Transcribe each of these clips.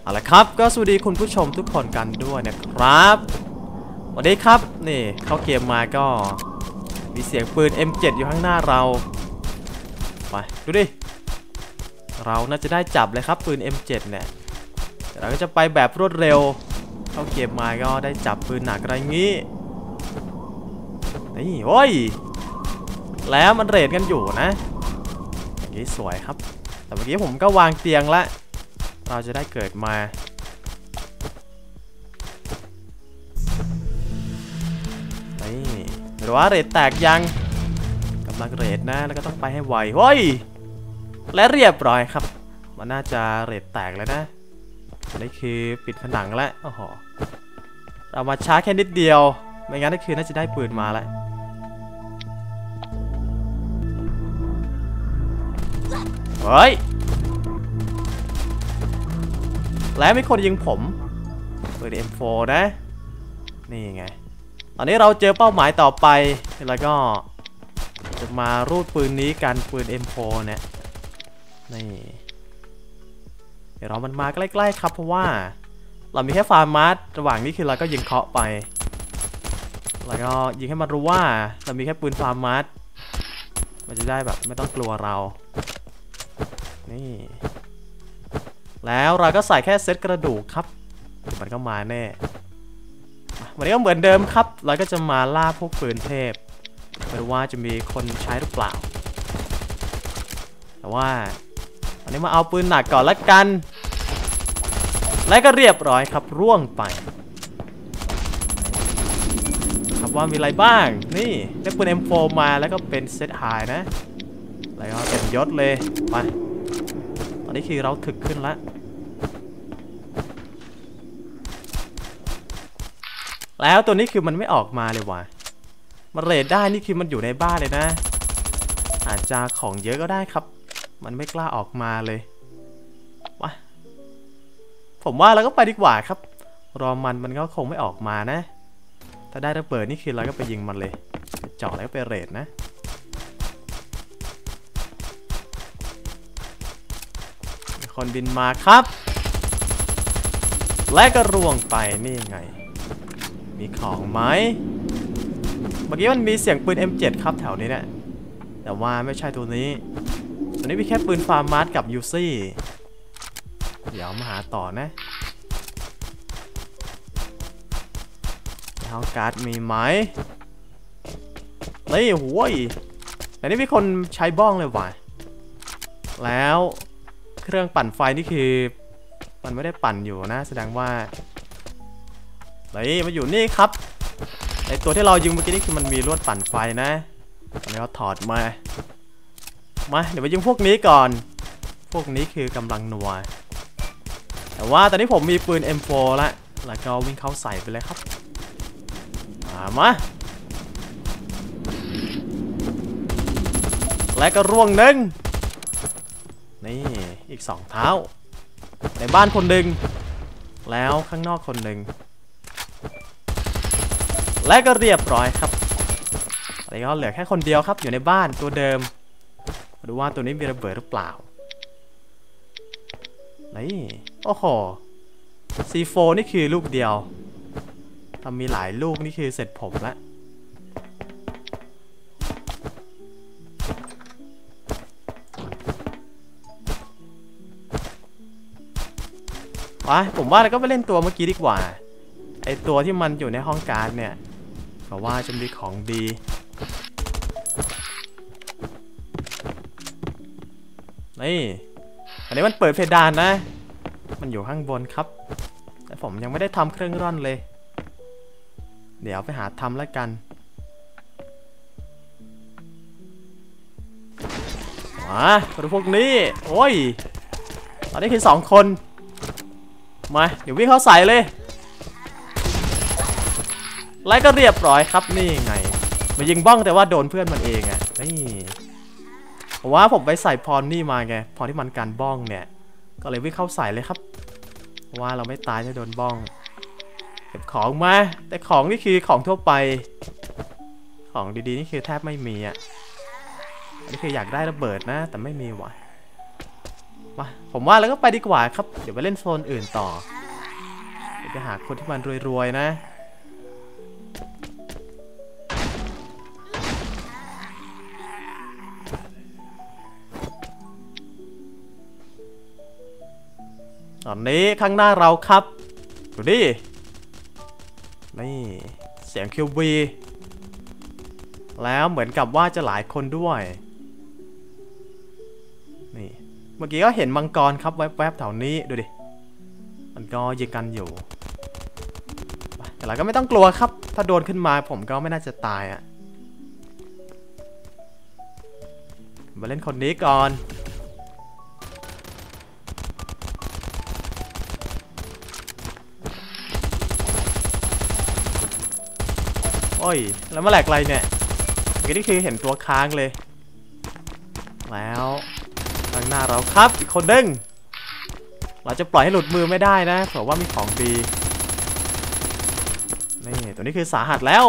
เอาละครับก็สวัสดีคุณผู้ชมทุกคนกันด้วยนะครับวันนี้ครับนี่เข้าเกมมาก็มีเสียงปืน M7 อยู่ข้างหน้าเราไปดูดิเราน่าจะได้จับเลยครับปืน M7 เนี่ยเราก็จะไปแบบรวดเร็วเข้าเกมมาก็ได้จับปืนหนักอะไรงี้นี่โอ้ยแล้วมันเรทกันอยู่นะอย่างนี้สวยครับแต่เมื่อกี้ผมก็วางเตียงละเราจะได้เกิดมานี่หรือว่าเรทแตกยังกำลังเรทนะแล้วก็ต้องไปให้ไวเฮ้ยและเรียบร้อยครับมันน่าจะเรทแตกแล้วนะนี่คือปิดผนังแล้วโอ้โหเรามาช้าแค่นิดเดียวไม่งั้นก็คือน่าจะได้ปืนมาแล้วเฮ้ยแล้วมีคนยิงผมปืน M4 นะนี่ไงตอนนี้เราเจอเป้าหมายต่อไปแล้วก็จะมารูดปืนนี้กันปืน M4 เนี่ยนี่เดี๋ยวมันมาใกล้ๆครับเพราะว่าเรามีแค่ฟาร์มาร์ระหว่างนี้คือเราก็ยิงเคาะไปแล้วก็ยิงให้มันรู้ว่าเรามีแค่ปืนฟาร์มาร์มันจะได้แบบไม่ต้องกลัวเรานี่แล้วเราก็ใส่แค่เซตกระดูกครับมันก็มาแน่วันนี้ก็เหมือนเดิมครับเราก็จะมาล่าพวกปืนเทพไม่รู้ว่าจะมีคนใช้หรือเปล่าแต่ว่าวันนี้มาเอาปืนหนักก่อนละกันและก็เรียบร้อยครับร่วงไปครับว่ามีอะไรบ้างนี่ได้ปืน M4 มาแล้วก็เป็นเซตไฮนะแล้วก็เต็มยศเลยไปตอนนี้คือเราถึกขึ้นแล้วตัวนี้คือมันไม่ออกมาเลยว่ะมันเรทได้นี่คือมันอยู่ในบ้านเลยนะอาจจะของเยอะก็ได้ครับมันไม่กล้าออกมาเลยวะผมว่าเราก็ไปดีกว่าครับรอมันก็คงไม่ออกมานะถ้าได้ระเบิดนี่คือเราก็ไปยิงมันเลยเจาะแล้วก็ไปเรทนะมีคนบินมาครับและก็ร่วงไปนี่ไงมีของไหมเมื่อกี้มันมีเสียงปืน M7 ครับแถวนี้เนี่ยแต่ว่าไม่ใช่ตัวนี้มีแค่ปืนฟาร์มาร์กับยูซี่เดี๋ยวมาหาต่อนะห้องการ์ดมีไหมเฮ้ยโว้ยแต่นี่มีคนใช้บ้องเลยว่ะแล้วเครื่องปั่นไฟนี่คือมันไม่ได้ปั่นอยู่นะแสดงว่าเฮ้ยมาอยู่นี่ครับไอตัวที่เรายิงเมื่อกี้นี่คือมันมีลวดปั่นไฟนะตอนนี้เราถอดมาเดี๋ยวมายิงพวกนี้ก่อนพวกนี้คือกำลังนัวแต่ว่าตอนนี้ผมมีปืน M4 แล้วก็วิ่งเข้าใส่ไปเลยครับมาและก็ร่วงหนึ่งนี่อีก2เท้าในบ้านคนหนึ่งแล้วข้างนอกคนหนึ่งและก็เรียบร้อยครับตอนนี้ก็เหลือแค่คนเดียวครับอยู่ในบ้านตัวเดิมมาดูว่าตัวนี้มีระเบิดหรือเปล่านี่โอ้โห C4 นี่คือลูกเดียวถ้ามีหลายลูกนี่คือเสร็จผมละผมว่าเราก็ไปเล่นตัวเมื่อกี้ดีกว่าไอตัวที่มันอยู่ในห้องการ์ดเนี่ยเพราะว่าจะมีของดีนี่อันนี้มันเปิดเพดานนะมันอยู่ข้างบนครับแต่ผมยังไม่ได้ทำเครื่องร่อนเลยเดี๋ยวไปหาทำแล้วกันมาดูพวกนี้โอ้ยตอนนี้คือ2คนมาเดี๋ยววิ่งเข้าใส่เลยแล้วก็เรียบร้อยครับนี่ไงมายิงบ้องแต่ว่าโดนเพื่อนมันเองอ่ะนี่ผมว่าผมไปใส่พรนี่มาไงพรที่มันการบ้องเนี่ยก็เลยวิ่งเข้าใส่เลยครับเพราะว่าเราไม่ตายถ้าโดนบ้องเก็บของมาแต่ของนี่คือของทั่วไปของดีๆนี่คือแทบไม่มีอ่ะอันนี้คืออยากได้ระเบิดนะแต่ไม่มีว่ะมาผมว่าแล้วก็ไปดีกว่าครับเดี๋ยวไปเล่นโซนอื่นต่อเดี๋ยวไปหาคนที่มันรวยๆนะตอนนี้ข้างหน้าเราครับดูดินี่เสียงคิวบีแล้วเหมือนกับว่าจะหลายคนด้วยนี่เมื่อกี้ก็เห็นมังกรครับแวบๆแถวนี้ดูดิมันก็ยิงกันอยู่แต่เราก็ไม่ต้องกลัวครับถ้าโดนขึ้นมาผมก็ไม่น่าจะตายอ่ะมาเล่นคนนี้ก่อนโอ้ยแล้วมาแหลกอะไรเนี่ยเมื่อกี้นี่คือเห็นตัวค้างเลยแล้วข้างหน้าเราครับอีกคนดึงเราจะปล่อยให้หลุดมือไม่ได้นะเพราะว่ามีของดีนี่ตัวนี้คือสาหัสแล้ว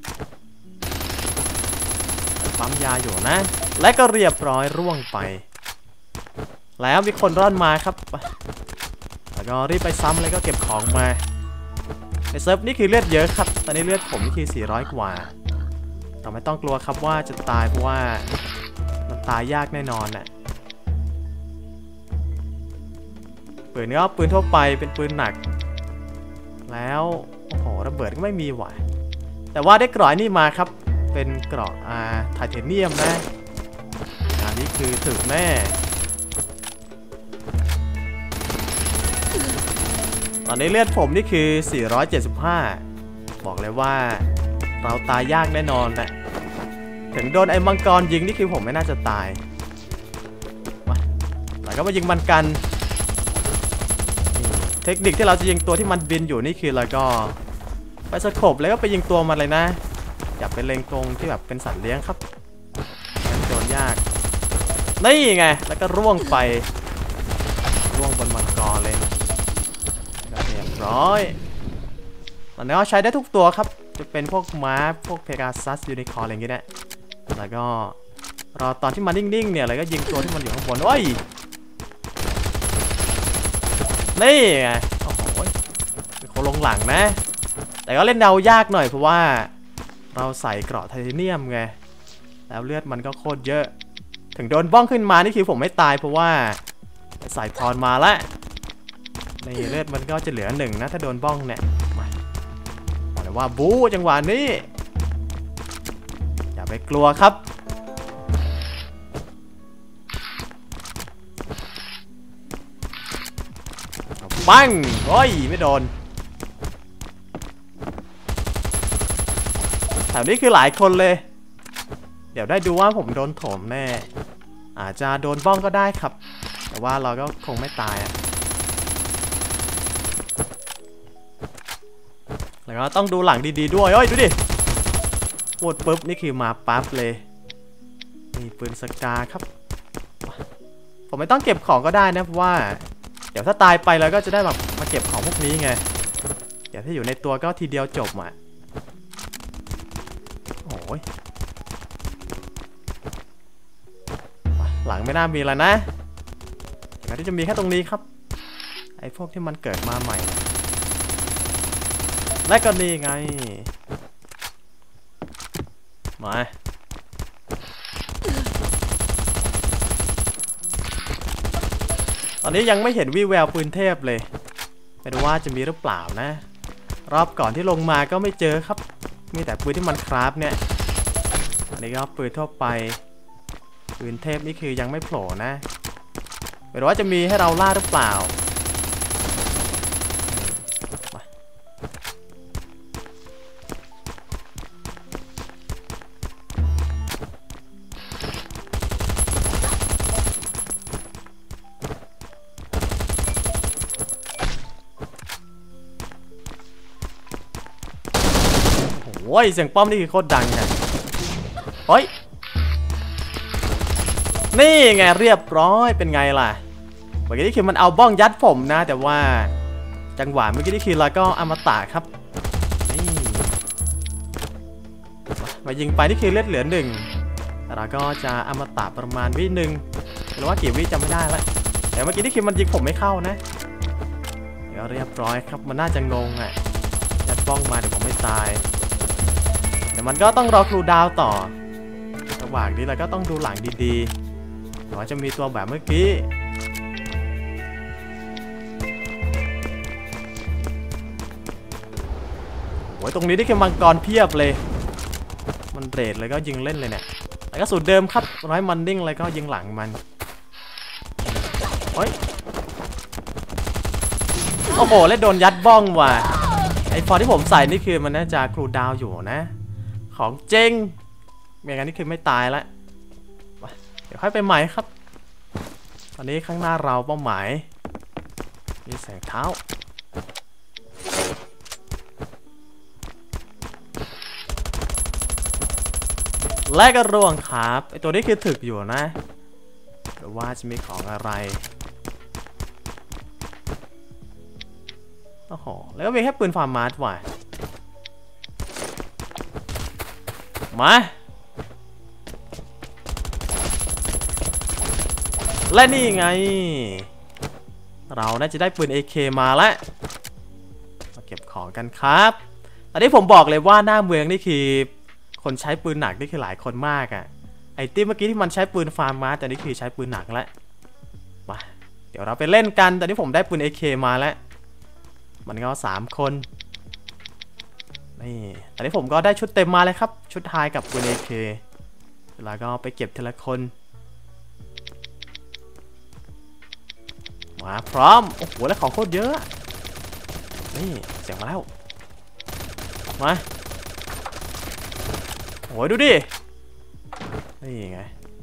ปั๊มยาอยู่นะและก็เรียบร้อยร่วงไปแล้วมีคนร่อนมาครับแล้วก็รีบไปซ้ำแล้วก็เก็บของมาในเซิร์ฟนี่คือเลือดเยอะครับตอนนี้เลือดผมนี่คือ400กว่าเราไม่ต้องกลัวครับว่าจะตายเพราะว่ามันตายยากแน่นอนน่ะปืนนี้ก็ปืนทั่วไปเป็นปืนหนักแล้วโอ้โหระเบิดก็ไม่มีว่ะแต่ว่าได้กรอยนี่มาครับเป็นกรอกไทเทเนียมนะอันนี้คือถึกแน่ตอนนี้เลือดผมนี่คือ475บอกเลยว่าเราตายยากแน่นอนนะถึงโดนไอ้มังกรยิงนี่คือผมไม่น่าจะตายมาแล้วก็มายิงมันกันเทคนิคที่เราจะยิงตัวที่มันบินอยู่นี่คือเราก็ไปสโคปแล้วก็ไปยิงตัวมันเลยนะอย่าไปเล็งตรงที่แบบเป็นสัตว์เลี้ยงครับโดนยากนี่ไงแล้วก็ร่วงไปร่วงบนมังกรเลยเรียบร้อยตอนนี้ก็ใช้ได้ทุกตัวครับจะเป็นพวกม้าพวกเพกาซัสยูนิคอร์อะไรอย่างเงี้ยแล้วก็รอตอนที่มันนิ่งๆเนี่ยแล้วก็ยิงตัวที่มันอยู่ข้างบนโอ้ยนี่ไงโอ้โหเป็นคนลงหลังนะแต่ก็เล่นเดายากหน่อยเพราะว่าเราใส่เกราะไทเทเนียมไงแล้วเลือดมันก็โคตรเยอะถึงโดนบ้องขึ้นมานี่คือผมไม่ตายเพราะว่าใส่พรมาแล้วในเลือดมันก็จะเหลือ1นะถ้าโดนบ้องเนี่ยบอกเลยว่าบู๊จังหวะนี้อย่าไปกลัวครับปังโอ้ยไม่โดนแถวนี้คือหลายคนเลยเดี๋ยวได้ดูว่าผมโดนถมแน่อาจจะโดนบ้องก็ได้ครับแต่ว่าเราก็คงไม่ตายอ่ะแล้วก็ต้องดูหลังดีๆด้วยเฮ้ยดูดิปวดปุ๊บนี่คือมาปั๊บเลยนี่ปืนสกาครับผมไม่ต้องเก็บของก็ได้นะเพราะว่าเดี๋ยวถ้าตายไปแล้วก็จะได้แบบมาเก็บของพวกนี้ไงเดี๋ยวถ้าอยู่ในตัวก็ทีเดียวจบอ่ะโอ้ยหลังไม่น่ามีแล้วนะอย่างที่จะมีแค่ตรงนี้ครับไอ้พวกที่มันเกิดมาใหม่และก็นี่ไงมาตอนนี้ยังไม่เห็นวี่แววปืนเทพเลยไม่รู้ว่าจะมีหรือเปล่านะรอบก่อนที่ลงมาก็ไม่เจอครับมีแต่ปืนที่มันคราฟเนี่ยอันนี้ก็ปืนทั่วไปปืนเทพนี่คือยังไม่โผล่นะไม่รู้ว่าจะมีให้เราล่าหรือเปล่าโอ้ยเสียงป้อมนี่คือโคตรดังนะเฮ้ยนี่ไงเรียบร้อยเป็นไงล่ะเมื่อกี้นี่คือมันเอาบ้องยัดผมนะแต่ว่าจังหวะเมื่อกี้นี่คือเราก็อมตะครับนี่มายิงไปนี่คือเลือดเหลือ1เราก็จะอมตะประมาณวิ1หรือว่ากี่วิจำไม่ได้แล้วแต่เมื่อกี้นี่คือมันยิงผมไม่เข้านะเดี๋ยวเรียบร้อยครับมันน่าจะงงอ่ะยัดบ้องมาเดี๋ยวผมไม่ตายเดี๋ยวมันก็ต้องรอครูดาวต่อระหว่างนี้เราก็ต้องดูหลังดีๆว่าจะมีตัวแบบเมื่อกี้โอ้ยตรงนี้นี่คือมังกรเพียบเลยมันเรดเลยก็ยิงเล่นเลยเนี่ยแล้วก็สูตรเดิมครับร้อยมันดิ้งเลยก็ยิงหลังมันเฮ้ยโอ้โหแล้วโดนยัดบ้องว่ะไอฟอนที่ผมใส่นี่คือมันน่าจะครูดาวอยู่นะของเจ๊งไม่งั้นนี่คือไม่ตายแล้วเดี๋ยวค่อยไปใหม่ครับตอนนี้ข้างหน้าเราเป้าหมายมีแสงเท้าและก็ร่วงครับไอตัวนี้คือถึกอยู่นะหรือว่าจะมีของอะไรโอ้โหแล้วก็มีแค่ปืนฟาร์มมาร์ทว่ะมาและนี่ไงเราน่าจะได้ปืน AK มาแล้วมาเก็บของกันครับตอนนี้ผมบอกเลยว่าหน้าเมืองนี่คือคนใช้ปืนหนักนี่คือหลายคนมากอ่ะไอตี้เมื่อกี้ที่มันใช้ปืนฟาร์มมาแต่นี่คือใช้ปืนหนักแล้วมาเดี๋ยวเราไปเล่นกันตอนนี้ผมได้ปืน AK มาแล้วมันก็3 คนนี่ตอนนี้ผมก็ได้ชุดเต็มมาเลยครับชุดไฮกับปืน AK แล้วก็ไปเก็บทีละคนมาพร้อมโอ้โหแล้วของโคตรเยอะนี่เสียงมาแล้วมาโอ้ยดูดินี่ไง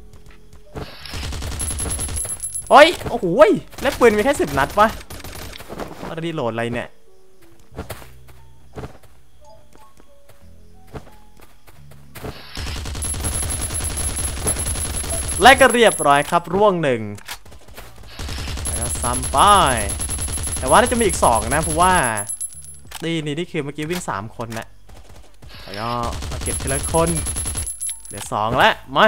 โอ้ยโอ้โหแล้วปืนมีแค่10 นัดปะอะไรดีโหลดอะไรเนี่ยและก็เรียบร้อยครับร่วง1แล้วซ้ำไปแต่ว่าน่าจะมีอีก2นะเพราะว่านี่คือเมื่อกี้วิ่ง3 คนนะแล้วก็มาเก็บทีละคนเดี๋ยว2แล้วมา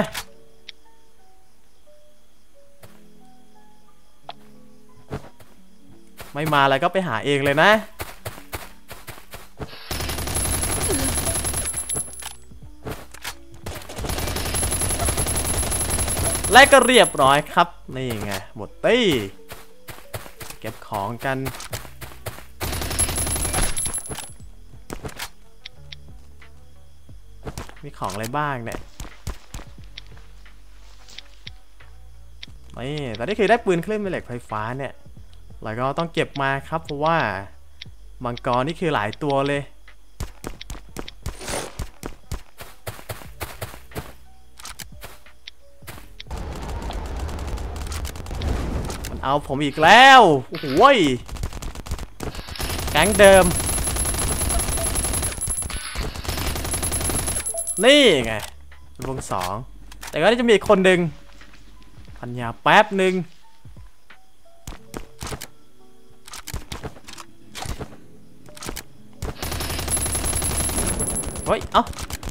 ไม่มาแล้วก็ไปหาเองเลยนะและก็เรียบร้อยครับนี่ไงหมดตี้เก็บของกันมีของอะไรบ้างเนี่ยนี่ตอนนี้คือได้ปืนคลื่นแม่เหล็กไฟฟ้าเนี่ยแล้วก็ต้องเก็บมาครับเพราะว่ามังกรนี่คือหลายตัวเลยมันเอาผมอีกแล้วโอ้โหแก๊งเดิมนี่ไงวง2แต่ก็จะมีอีกคนหนึ่งพันยาแป๊บหนึ่งเฮ้ยเอ้า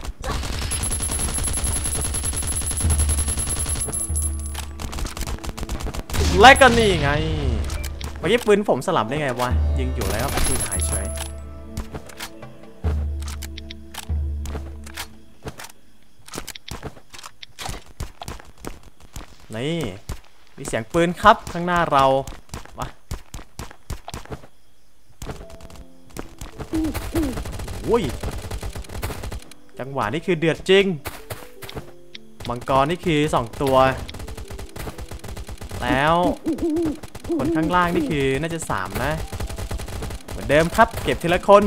และก็นี่ไงเมื่อกี้ปืนผมสลับได้ไงวะยิงอยู่แล้วก็ปืนหายเฉยนี่มีเสียงปืนครับข้างหน้าเราวะโอ้ยจังหวะนี่คือเดือดจริงมังกรนี่คือ2 ตัวแล้วคนข้างล่างนี่คือน่าจะ3นะเหมือนเดิมครับเก็บทีละคน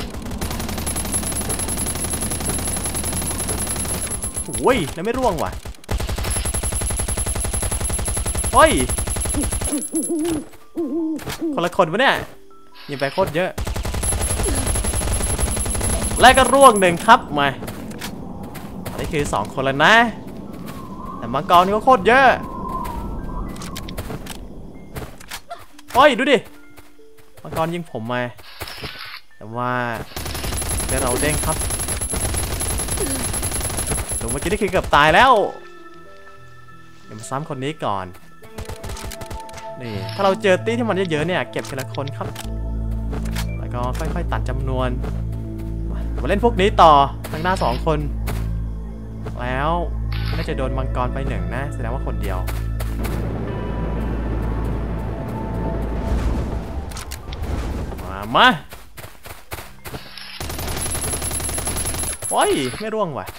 โอ้ยแล้วไม่ร่วงว่ะโอ้ยคนละคนวะเนี่ยยิงไปโคตรเยอะและก็ร่วง1ครับมาอันนี้คือ2 คนแล้วนะแต่มังกรนี่ก็โคตรเยอะโอ้ยดูดิมังกรยิงผมมาแต่ว่าเดี๋ยวเราเด้งครับดูเมื่อกี้นี่คือเกือบตายแล้วเดี๋ยวมาซ้ำคนนี้ก่อนนี่ถ้าเราเจอตี้ที่มันเยอะๆเนี่ยเก็บทีละคนครับแล้วก็ค่อยๆตัดจำนวนมาเล่นพวกนี้ต่อทางหน้า2 คนแล้วน่าจะโดนมังกรไป1นะแสดงว่าคนเดียวมาโอ้ยไม่ร่วงว่ะ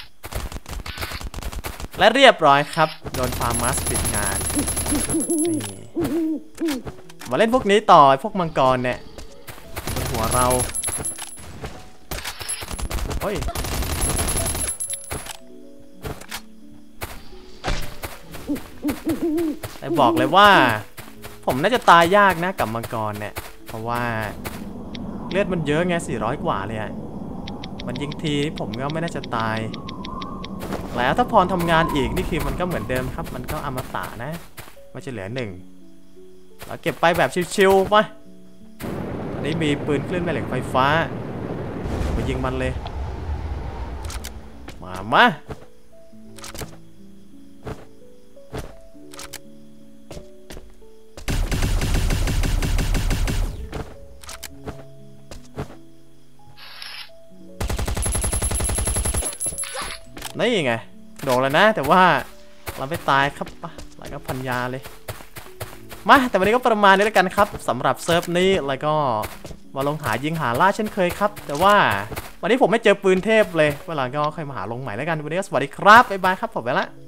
และเรียบร้อยครับโดนฟาร์มัสปิดงานมาเล่นพวกนี้ต่อพวกมังกรเนี่ยบนหัวเราโอ้ยแต่บอกเลยว่าผมน่าจะตายยากนะกับมังกรเนี่ยเพราะว่าเลือดมันเยอะไง400 กว่าเลยอะมันยิงทีผมก็ไม่น่าจะตายแล้วถ้าพรทำงานอีกนี่คือมันก็เหมือนเดิมครับมันก็อมตะนะมันจะเหลือ1เราเก็บไปแบบชิวๆไปอันนี้มีปืนคลื่นแม่เหล็กไฟฟ้าไปยิงมันเลยมานี่ไงโดนแล้วนะแต่ว่าเราไม่ตายครับแล้วก็พันยาเลยมาแต่วันนี้ก็ประมาณนี้แล้วกันครับสำหรับเซิร์ฟนี้แล้วก็มาลงหายิงหาล่าเช่นเคยครับแต่ว่าวันนี้ผมไม่เจอปืนเทพเลยเวลาก็ค่อยมาหาลงใหม่แล้วกันวันนี้ก็สวัสดีครับบ๊ายบายครับผมไปละ